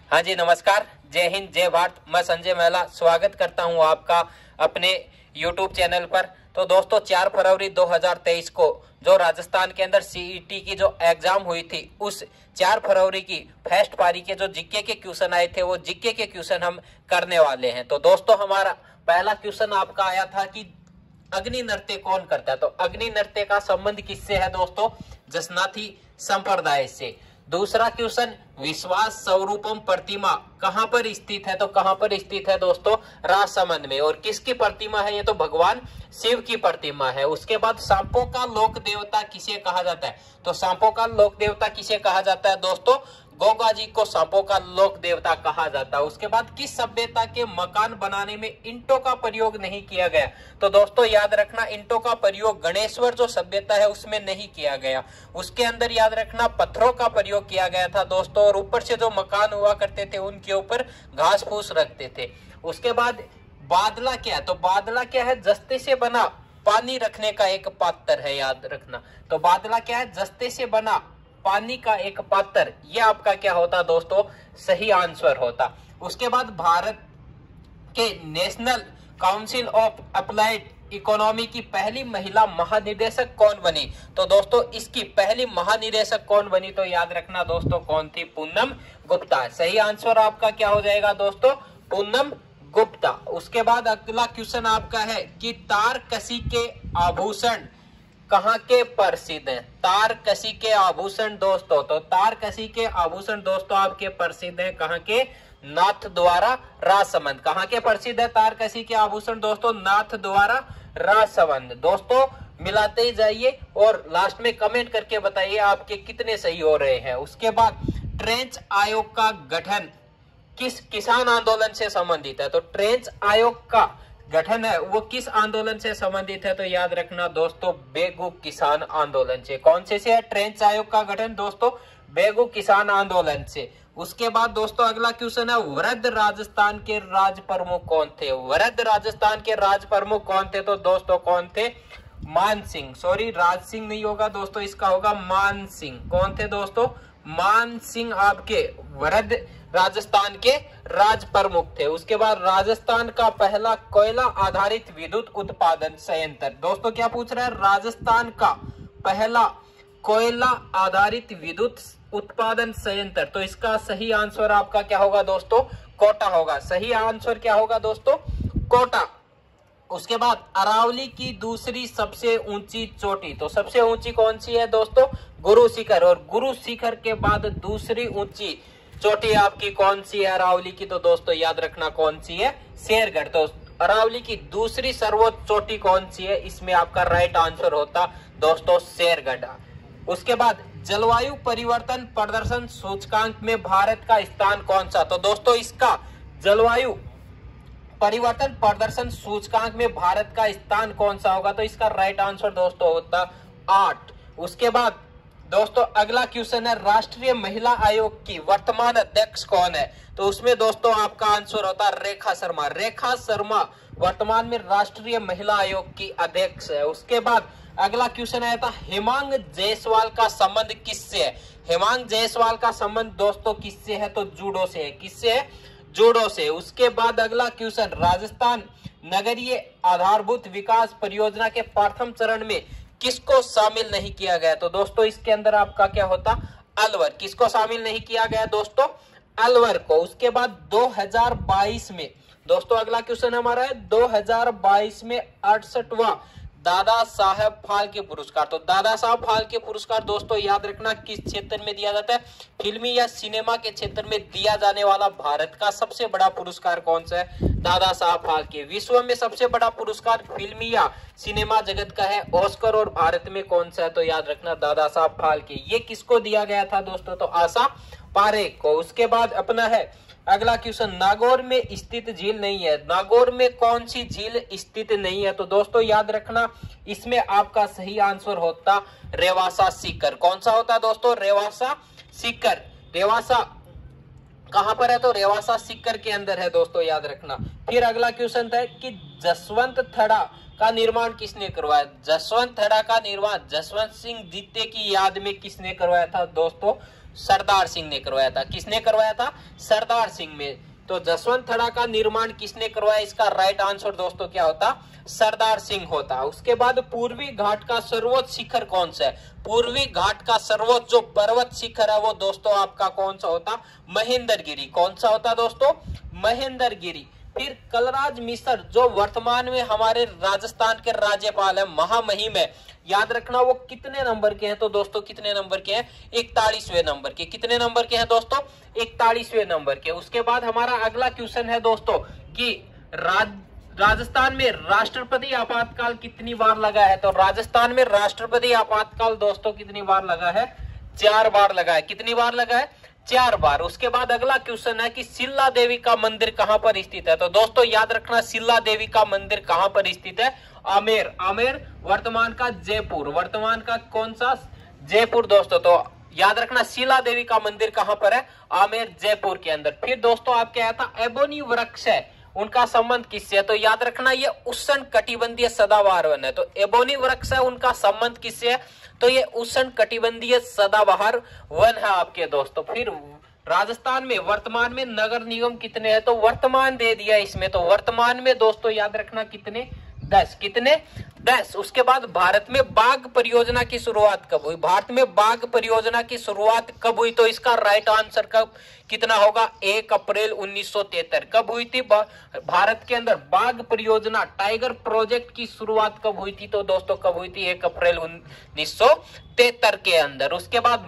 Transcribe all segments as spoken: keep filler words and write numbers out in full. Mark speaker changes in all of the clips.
Speaker 1: हाँ जी, नमस्कार, जय हिंद, जय भारत। मैं संजय महिला स्वागत करता हूँ आपका अपने यूट्यूब चैनल पर। तो दोस्तों, चार फरवरी दो हज़ार तेईस को जो राजस्थान के अंदर सीईटी की जो एग्जाम हुई थी, उस चार फरवरी की फर्स्ट पारी के जो जीके के क्वेश्चन आए थे, वो जीके के क्वेश्चन हम करने वाले हैं। तो दोस्तों, हमारा पहला क्वेश्चन आपका आया था कि अग्नि नृत्य कौन करता है। तो अग्नि नृत्य का संबंध किससे है दोस्तों? जसनाथी संप्रदाय से। दूसरा क्वेश्चन, विश्वास स्वरूपम प्रतिमा कहां पर स्थित है। तो कहां पर स्थित है दोस्तों? राजसमंद में। और किसकी प्रतिमा है? ये तो भगवान शिव की प्रतिमा है। उसके बाद सांपों का लोक देवता किसे कहा जाता है। तो सांपों का लोक देवता किसे कहा जाता है दोस्तों? गोगा जी को सांपों का लोक देवता कहा जाता है। उसके बाद किस सभ्यता के मकान बनाने में ईंटों का प्रयोग नहीं किया गया। तो दोस्तों याद रखना, ईंटों का प्रयोग गणेश्वर जो सभ्यता है उसमें नहीं किया गया। उसके अंदर याद रखना पत्थरों का प्रयोग किया गया था दोस्तों। और ऊपर से जो मकान हुआ करते थे उनके ऊपर घास फूस रखते थे। उसके बाद बादला क्या है। तो बादला क्या है? जस्ते से बना पानी रखने का एक पात्र है, याद रखना। तो बादला क्या है? जस्ते से बना पानी का एक पात्र। ये आपका क्या होता दोस्तों? सही आंसर होता। उसके बाद भारत के national council of applied economy की पहली महिला महानिदेशक कौन बनी। तो दोस्तों इसकी पहली महानिदेशक कौन बनी? तो याद रखना दोस्तों, कौन थी? पूनम गुप्ता। सही आंसर आपका क्या हो जाएगा दोस्तों? पूनम गुप्ता। उसके बाद अगला क्वेश्चन आपका है कि तारकसी के आभूषण कहाँ के प्रसिद्ध हैं। तारकसी के आभूषण दोस्तों, तो तारकसी के आभूषण दोस्तों आपके प्रसिद्ध हैं कहाँ के? नाथ द्वारा राजसमंद। कहाँ के प्रसिद्ध है तारकसी के आभूषण दोस्तों? नाथ द्वारा राजसमंद। दोस्तों मिलाते ही जाइए और लास्ट में कमेंट करके बताइए आपके कितने सही हो रहे हैं। उसके बाद ट्रेंच आयोग का गठन किस किसान आंदोलन से संबंधित है। तो ट्रेंच आयोग का गठन है वो किस आंदोलन से संबंधित है। तो याद रखना दोस्तों, बेगू किसान आंदोलन से। कौन से से है ट्रेंच आयोग का गठन दोस्तों? बेगू किसान आंदोलन से। उसके बाद दोस्तों अगला क्वेश्चन है, वृद्ध राजस्थान के राज प्रमुख कौन थे। वृद्ध राजस्थान के राज प्रमुख कौन थे। तो दोस्तों कौन थे? मान सिंह। सॉरी, राज सिंह नहीं होगा दोस्तों, इसका होगा मान सिंह। कौन थे दोस्तों? मान सिंह आपके वृद्ध राजस्थान के राज प्रमुख थे। उसके बाद राजस्थान का पहला कोयला आधारित विद्युत उत्पादन संयंत्र। दोस्तों क्या पूछ रहा है? राजस्थान का पहला कोयला आधारित विद्युत उत्पादन संयंत्र। तो इसका सही आंसर आपका क्या होगा दोस्तों? कोटा होगा। सही आंसर क्या होगा दोस्तों? कोटा। उसके बाद अरावली की दूसरी सबसे ऊंची चोटी। तो सबसे ऊंची कौन सी है दोस्तों? गुरु शिखर। और गुरु शिखर के बाद दूसरी ऊंची चोटी आपकी कौन सी है अरावली की? तो दोस्तों याद रखना कौन सी है? शेरगढ़। तो अरावली की दूसरी सर्वोच्च चोटी कौन सी है? इसमें आपका राइट आंसर होता दोस्तों शेरगढ़। उसके बाद जलवायु परिवर्तन प्रदर्शन सूचकांक में भारत का स्थान कौन सा। तो दोस्तों इसका जलवायु परिवर्तन प्रदर्शन सूचकांक में भारत का स्थान कौन सा होगा। तो इसका राइट आंसर दोस्तों होता आठ। उसके बाद दोस्तों अगला क्वेश्चन है, राष्ट्रीय महिला आयोग की वर्तमान अध्यक्ष कौन है। तो उसमें दोस्तों आपका आंसर होता है रेखा शर्मा। रेखा शर्मा वर्तमान में राष्ट्रीय महिला आयोग की अध्यक्ष है। उसके बाद अगला क्वेश्चन आया था, हेमांग जायसवाल का संबंध किससे है। हेमांग जायसवाल का संबंध दोस्तों किससे है? तो जूडो से है। किससे है? जूडो से। उसके बाद अगला क्वेश्चन, राजस्थान नगरीय आधारभूत विकास परियोजना के प्रथम चरण में किसको शामिल नहीं किया गया। तो दोस्तों इसके अंदर आपका क्या होता? अलवर। किसको शामिल नहीं किया गया दोस्तों? अलवर को। उसके बाद दो हज़ार बाईस में दोस्तों अगला क्वेश्चन हमारा है, दो हज़ार बाईस में अड़सठवां दादा साहब फाल्के पुरस्कार। तो दादा साहब फाल्के पुरस्कार दोस्तों याद रखना किस क्षेत्र में दिया जाता है? फिल्मी या सिनेमा के क्षेत्र में दिया जाने वाला भारत का सबसे बड़ा पुरस्कार कौन सा है? दादा साहब फाल्के। विश्व में सबसे बड़ा पुरस्कार फिल्मी या सिनेमा जगत का है ऑस्कर, और भारत में कौन सा है? तो याद रखना दादा साहब फाल्के। ये किसको दिया गया था दोस्तों? तो आशा पारेख को। उसके बाद अपना है अगला क्वेश्चन, नागौर में स्थित झील नहीं है। नागौर में कौन सी झील स्थित नहीं है? तो दोस्तों याद रखना इसमें आपका सही आंसर होता रेवासा सीकर। कौन सा होता दोस्तों? रेवासा सीकर। रेवासा कहां पर है? तो रेवासा सीकर के अंदर है दोस्तों, याद रखना। फिर अगला क्वेश्चन था कि जसवंत थड़ा का निर्माण किसने करवाया। जसवंत थड़ा का निर्माण जसवंत सिंह द्वितीय की याद में किसने करवाया था दोस्तों? सरदार सिंह ने करवाया था। किसने करवाया था? सरदार सिंह में। तो जसवंत थड़ा का निर्माण किसने करवाया? इसका राइट आंसर दोस्तों क्या होता? सरदार सिंह होता। उसके बाद पूर्वी घाट का सर्वोच्च शिखर कौन सा है? पूर्वी घाट का सर्वोच्च जो पर्वत शिखर है वो दोस्तों आपका कौन सा होता? महेंद्रगिरी। कौन सा होता दोस्तों? महेंद्रगिरी। फिर कलराज मिश्र जो वर्तमान में हमारे राजस्थान के राज्यपाल है, महामहिम है, याद रखना वो कितने नंबर के हैं? तो दोस्तों कितने नंबर के हैं? इकतालीसवें नंबर के। कितने नंबर के हैं दोस्तों? इकतालीसवें नंबर के। उसके बाद हमारा अगला क्वेश्चन है दोस्तों कि राज राजस्थान में राष्ट्रपति आपातकाल कितनी बार लगा है? तो राजस्थान में राष्ट्रपति आपातकाल दोस्तों कितनी बार लगा है? चार बार लगा है। कितनी बार लगा है? चार बार। उसके बाद अगला क्वेश्चन है कि शिला देवी का मंदिर कहां पर स्थित है? तो दोस्तों याद रखना शिला देवी का मंदिर कहां पर स्थित है? आमेर। आमेर वर्तमान का जयपुर। वर्तमान का कौन सा? जयपुर दोस्तों। तो याद रखना शिला देवी का मंदिर कहां पर है? आमेर जयपुर के अंदर। फिर दोस्तों आपके आया था एबोनी वृक्ष है, उनका संबंध किससे है? तो याद रखना ये उष्ण कटिबंधीय सदाबहार वन है। तो एबोनी वृक्ष है, उनका संबंध किससे है? तो ये उष्ण कटिबंधीय सदाबहार वन है आपके दोस्तों। फिर राजस्थान में वर्तमान में नगर निगम कितने हैं? तो वर्तमान दे दिया इसमें। तो वर्तमान में दोस्तों याद रखना कितने? दस। कितने? दस। उसके बाद भारत में बाघ परियोजना की शुरुआत कब हुई? भारत में बाघ परियोजना की शुरुआत कब हुई? तो इसका राइट आंसर कब कितना होगा? एक अप्रैल उन्नीस सौ तिहत्तर। कब हुई थी भारत के अंदर बाघ परियोजना, टाइगर प्रोजेक्ट की शुरुआत कब हुई थी? तो दोस्तों कब हुई थी? एक अप्रैल उन्नीस सौ तिहत्तर के अंदर। उसके बाद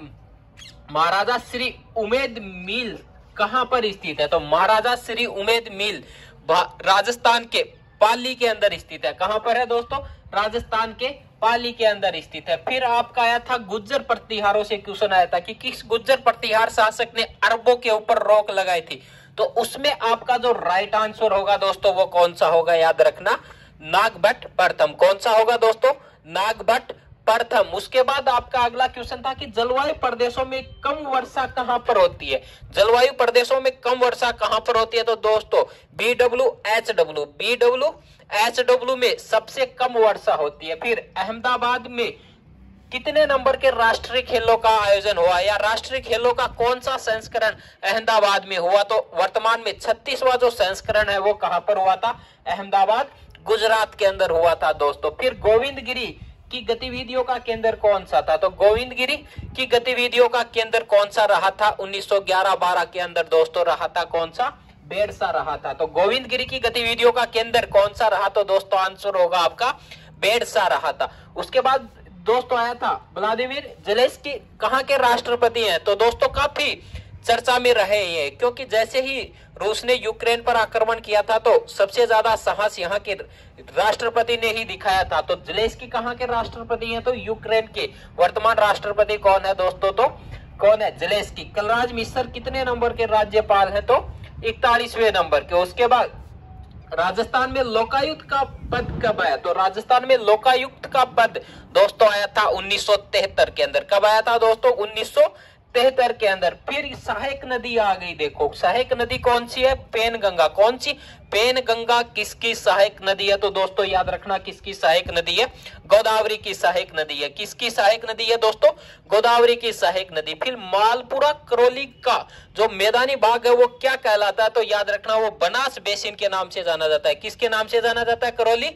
Speaker 1: महाराजा श्री उमेद मिल कहां पर स्थित है? तो महाराजा श्री उमेद मिल राजस्थान के पाली के अंदर स्थित है। कहां पर है दोस्तों? राजस्थान के पाली के अंदर स्थित है। फिर आपका आया था गुज्जर प्रतिहारों से क्वेश्चन आया था कि किस गुज्जर प्रतिहार शासक ने अरबों के ऊपर रोक लगाई थी? तो उसमें आपका जो राइट आंसर होगा दोस्तों वो कौन सा होगा? याद रखना नागभट्ट प्रथम। कौन सा होगा दोस्तों? नागभट्ट प्रथम। उसके बाद आपका अगला क्वेश्चन था कि जलवायु प्रदेशों में कम वर्षा कहां पर होती है? जलवायु प्रदेशों में कम वर्षा कहां पर होती है? तो दोस्तों B W H W B W H W में सबसे कम वर्षा होती है। फिर अहमदाबाद में कितने नंबर के राष्ट्रीय खेलों का आयोजन हुआ या राष्ट्रीय खेलों का कौन सा संस्करण अहमदाबाद में हुआ? तो वर्तमान में छत्तीसवां जो संस्करण है वो कहां पर हुआ था? अहमदाबाद गुजरात के अंदर हुआ था दोस्तों। फिर गोविंदगिरी की गतिविधियों का केंद्र कौन सा था? तो गोविंदगिरी की गतिविधियों का केंद्र कौन सा रहा था? उन्नीस सौ ग्यारह बारह के अंदर दोस्तों रहा था कौन सा? बेरसा रहा था। तो गोविंदगिरी की गतिविधियों का केंद्र कौन सा रहा? तो दोस्तों आंसर होगा आपका बेरसा रहा था। उसके बाद दोस्तों आया था व्लादिमीर जेलेंस्की कहां के राष्ट्रपति हैं? तो दोस्तों काफी चर्चा में रहे ये, क्योंकि जैसे ही रूस ने यूक्रेन पर आक्रमण किया था तो सबसे ज्यादा साहस यहाँ के राष्ट्रपति ने ही दिखाया था। तो जेलेंस्की कहां के राष्ट्रपति हैं? तो यूक्रेन के। वर्तमान राष्ट्रपति कौन है दोस्तों? तो कौन है? जेलेंस्की। कलराज मिश्र कितने नंबर के राज्यपाल हैं? तो इकतालीसवें नंबर के। उसके बाद राजस्थान में लोकायुक्त का पद कब आया? तो राजस्थान में लोकायुक्त का पद दोस्तों आया था उन्नीस सौ तिहत्तर के अंदर। कब आया था दोस्तों? उन्नीस सौ तिहत्तर के अंदर। फिर सहायक नदी आ गई। देखो सहायक नदी कौन सी है? पेनगंगा। कौन सी? पेनगंगा किसकी सहायक नदी है? तो दोस्तों याद रखना किसकी सहायक नदी है? गोदावरी की सहायक नदी है। किसकी सहायक नदी है दोस्तों? गोदावरी की सहायक नदी। फिर मालपुरा करौली का जो मैदानी भाग है वो क्या कहलाता है? तो याद रखना वो बनास बेसिन के नाम से जाना जाता है। किसके नाम से जाना जाता है? करौली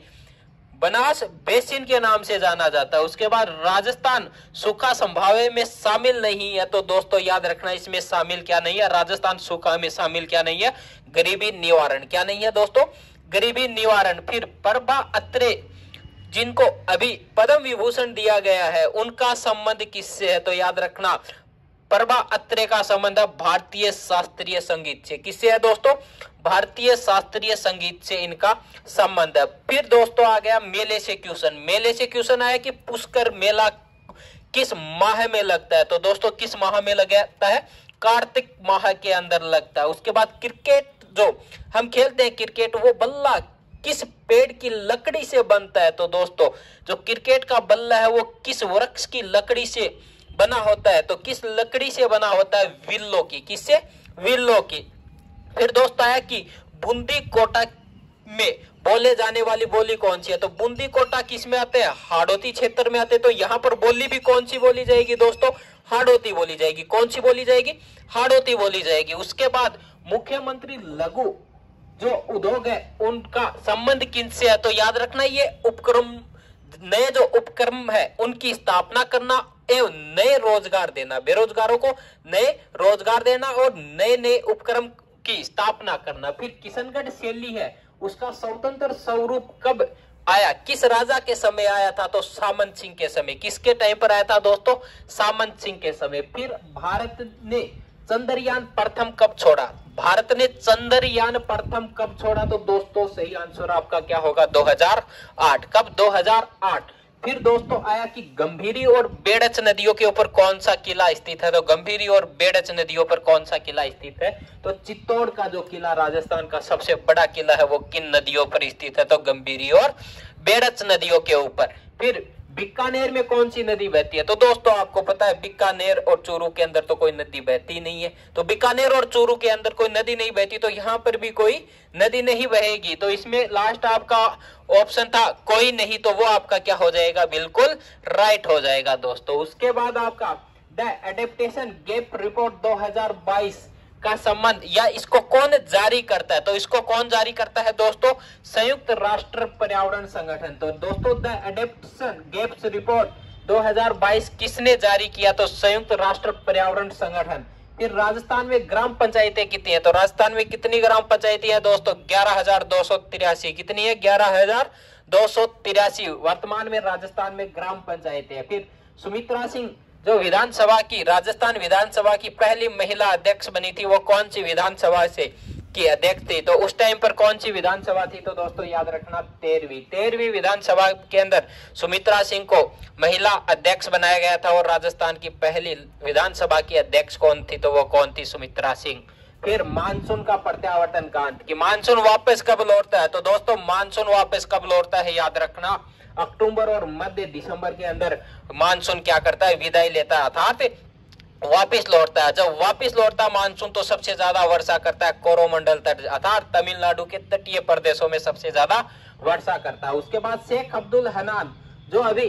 Speaker 1: बनास बेसिन के नाम से जाना जाता है। उसके बाद राजस्थान सूखा संभाव्य में शामिल नहीं है। तो दोस्तों याद रखना इसमें शामिल क्या नहीं है? राजस्थान सूखा में शामिल क्या नहीं है? गरीबी निवारण। क्या नहीं है दोस्तों? गरीबी निवारण। फिर प्रभा अत्रे जिनको अभी पद्म विभूषण दिया गया है उनका संबंध किससे है? तो याद रखना प्रभा अत्रे का संबंध भारतीय शास्त्रीय संगीत से। किससे है दोस्तों? भारतीय शास्त्रीय संगीत से इनका संबंध है। फिर दोस्तों आ गया मेले से क्वेश्चन। मेले से क्वेश्चन आया कि पुष्कर मेला किस माह में लगता है? तो दोस्तों किस माह में लगता है? कार्तिक माह के अंदर लगता है। उसके बाद क्रिकेट जो हम खेलते हैं क्रिकेट वो बल्ला किस पेड़ की लकड़ी से बनता है? तो दोस्तों जो क्रिकेट का बल्ला है वो किस वृक्ष की लकड़ी से बना होता है? तो किस लकड़ी से बना होता है? विल्लो की। किससे? विल्लो की। फिर दोस्त आया कि बूंदी कोटा में बोले जाने वाली बोली कौन सी है? तो बूंदी कोटा किस में आते हैं? हाड़ौती क्षेत्र में आते हैं। तो यहाँ पर बोली भी कौन सी बोली जाएगी दोस्तों? हाड़ौती बोली जाएगी। कौन सी बोली जाएगी? हाड़ौती बोली जाएगी। उसके बाद मुख्यमंत्री लघु जो उद्योग है उनका संबंध किनसे है? तो याद रखना ये उपक्रम, नए जो उपक्रम है उनकी स्थापना करना एवं नए रोजगार देना, बेरोजगारों को नए रोजगार देना और नए नए उपक्रम की स्थापना करना। फिर किशनगढ़ शैली है उसका स्वतंत्र स्वरूप कब आया, किस राजा के समय आया था? तो सामंत सिंह के समय। किसके टाइम पर आया था दोस्तों? सामंत सिंह के समय। फिर भारत ने चंद्रयान प्रथम कब छोड़ा? भारत ने चंद्रयान प्रथम कब छोड़ा? तो दोस्तों सही आंसर आपका क्या होगा? दो हज़ार आठ। कब? दो हज़ार आठ। फिर दोस्तों आया कि गंभीरी और बेड़च नदियों के ऊपर कौन सा किला स्थित है? तो गंभीरी और बेड़च नदियों पर कौन सा किला स्थित है? तो चित्तौड़ का जो किला राजस्थान का सबसे बड़ा किला है वो किन नदियों पर स्थित है? तो गंभीरी और बेड़च नदियों के ऊपर। फिर बीकानेर में कौन सी नदी बहती है? तो दोस्तों आपको पता है बीकानेर और चूरू के अंदर तो कोई नदी बहती नहीं है। तो बीकानेर और चूरू के अंदर कोई नदी नहीं बहती, तो यहाँ पर भी कोई नदी नहीं बहेगी। तो इसमें लास्ट आपका ऑप्शन था कोई नहीं, तो वो आपका क्या हो जाएगा? बिल्कुल राइट हो जाएगा दोस्तों। उसके बाद आपका द एडेप्टेशन गैप रिपोर्ट दो हज़ार बाईस का संबंध या इसको कौन जारी करता है? तो इसको कौन जारी करता है दोस्तों? संयुक्त राष्ट्र पर्यावरण संगठन। तो दोस्तों द एडेप्टेशन गैप्स रिपोर्ट दो हज़ार बाईस किसने जारी किया? तो संयुक्त राष्ट्र पर्यावरण संगठन। फिर राजस्थान में ग्राम पंचायतें कितनी है? तो राजस्थान में कितनी ग्राम पंचायतें हैं दोस्तों? ग्यारह हजार दो सौ तिरासी। कितनी है? ग्यारह हजार दो सौ तिरासी वर्तमान में राजस्थान में ग्राम पंचायतें हैं। फिर सुमित्रा सिंह जो विधानसभा की, राजस्थान विधानसभा की पहली महिला अध्यक्ष बनी थी, वो कौन सी विधानसभा से की अध्यक्ष थी? तो उस टाइम पर कौन सी विधानसभा थी? तो दोस्तों याद रखना तेरहवीं तेरहवीं विधानसभा के अंदर सुमित्रा सिंह को महिला अध्यक्ष बनाया गया था। और राजस्थान की पहली विधानसभा की अध्यक्ष कौन थी? तो वो कौन थी? सुमित्रा सिंह। फिर मानसून का प्रत्यावर्तन कांड कि मानसून वापस कब लौटता है? तो दोस्तों मानसून वापस कब लौटता है याद रखना, अक्टूबर और मध्य दिसंबर के अंदर मानसून क्या करता है? विदाई लेता है, अर्थात वापिस लौटता है। जब वापिस लौटता है मानसून तो सबसे ज्यादा वर्षा करता है कोरोमंडल तट, अर्थात तमिलनाडु के तटीय प्रदेशों में सबसे ज्यादा वर्षा करता है। उसके बाद शेख अब्दुल हनान जो अभी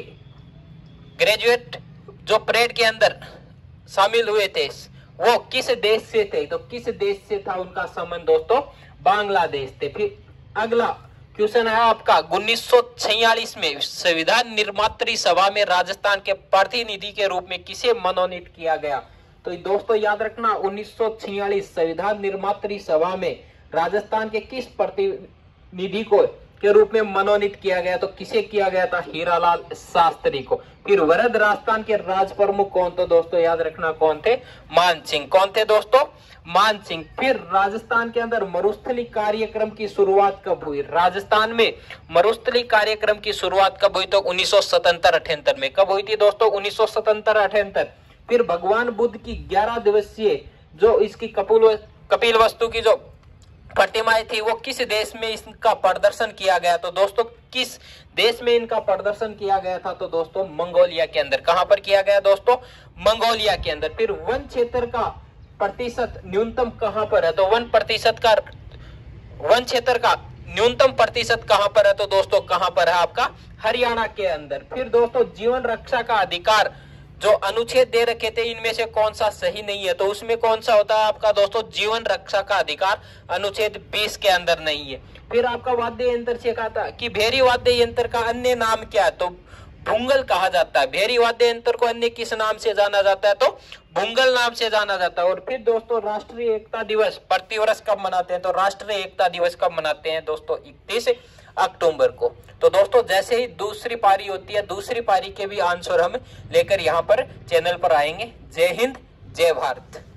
Speaker 1: ग्रेजुएट जो परेड के अंदर शामिल हुए थे वो किस देश से थे? तो किस देश से था उनका संबंध दोस्तों? बांग्लादेश थे। फिर अगला क्वेश्चन है आपका उन्नीस सौ छियालीस में संविधान निर्मात्री सभा में राजस्थान के प्रतिनिधि के रूप में किसे मनोनीत किया गया? तो दोस्तों याद रखना उन्नीस सौ छियालीस संविधान निर्मात्री सभा में राजस्थान के किस प्रतिनिधि को के रूप में मनोनीत किया गया? तो किसे किया गया था? हीरालाल शास्त्री को। फिर वरद राजस्थान के राज प्रमुख कौन? तो दोस्तों याद रखना कौन थे? मान सिंह। कौन थे दोस्तों? मान सिंह। फिर राजस्थान के अंदर मरुस्थली कार्यक्रम की शुरुआत कब हुई? राजस्थान में मरुस्थली कार्यक्रम की शुरुआत कब हुई? तो उन्नीस सौ सतहत्तर अठहत्तर में। कब हुई थी दोस्तों? उन्नीस सौ सतहत्तर अठहत्तर। फिर भगवान बुद्ध की ग्यारह दिवसीय जो इसकी कपिल कपिल वस्तु की जो प्रतिमाएं थी वो किस देश में इसका प्रदर्शन किया गया? तो दोस्तों किस देश में इनका प्रदर्शन किया गया था? तो दोस्तों मंगोलिया के अंदर। कहां पर किया गया दोस्तों? मंगोलिया के अंदर। फिर वन क्षेत्र का प्रतिशत न्यूनतम कहां पर है? तो वन प्रतिशत का वन क्षेत्र का न्यूनतम प्रतिशत कहां पर है? तो दोस्तों कहां पर है? आपका हरियाणा के अंदर। फिर दोस्तों जीवन रक्षा का अधिकार जो अनुच्छेद दे रखे थे इनमें से कौन सा सही नहीं है? तो उसमें कौन सा होता है आपका दोस्तों? जीवन रक्षा का अधिकार अनुच्छेद बीस के अंदर नहीं है। फिर आपका वाद्य यंत्र से कहा था कि भेरी वाद्य यंत्र का अन्य नाम क्या है? तो भूंगल कहा जाता है। भेरी वाद्य यंत्र को अन्य किस नाम से जाना जाता है? तो भूंगल नाम से जाना जाता है। और फिर दोस्तों राष्ट्रीय एकता दिवस प्रतिवर्ष कब मनाते हैं? तो राष्ट्रीय एकता दिवस कब मनाते हैं दोस्तों? इकतीस अक्टूबर को। तो दोस्तों जैसे ही दूसरी पारी होती है दूसरी पारी के भी आंसर हम लेकर यहाँ पर चैनल पर आएंगे। जय हिंद, जय भारत।